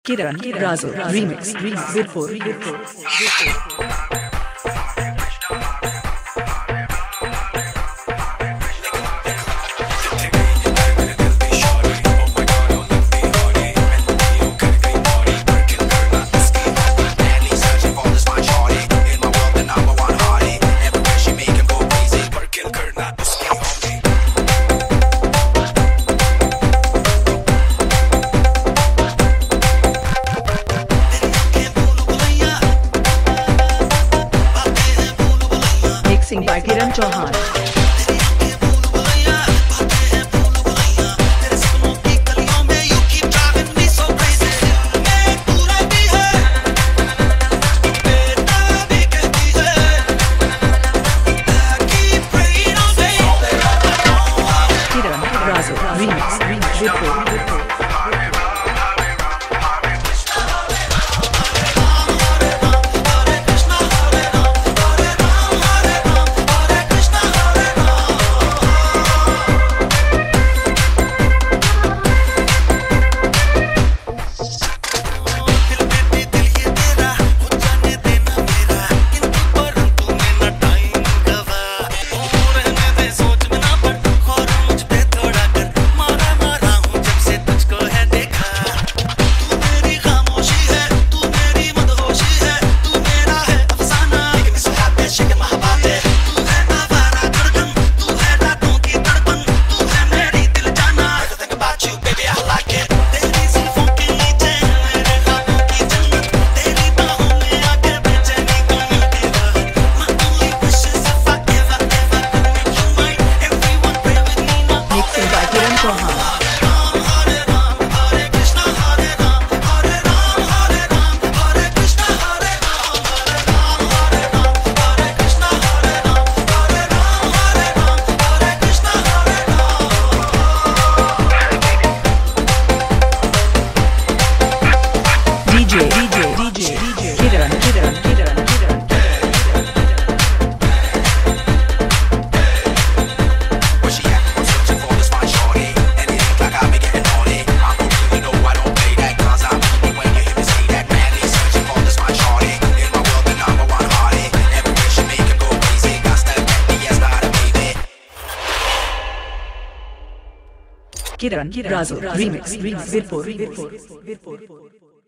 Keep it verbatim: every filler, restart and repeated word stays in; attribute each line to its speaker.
Speaker 1: KIRAN, Razo, Remix, Vidhya. Mixing by KIRAN Chauhan. KIRAN, Razo, Remix, Vidhya. D J, D J, D J, KIRAN, KIRAN, KIRAN, KIRAN.
Speaker 2: Where she at? I'm searching for this fine shorty, and it ain't like I be getting on it. I don't really know, I don't play that, cause I'm easy when you hear me say that. Madly searching for this fine shorty, in my world the number one hearty. Everywhere she make him go crazy, got that baby, yes, not a baby.
Speaker 1: KIRAN, Razo, Remix, Vidhya.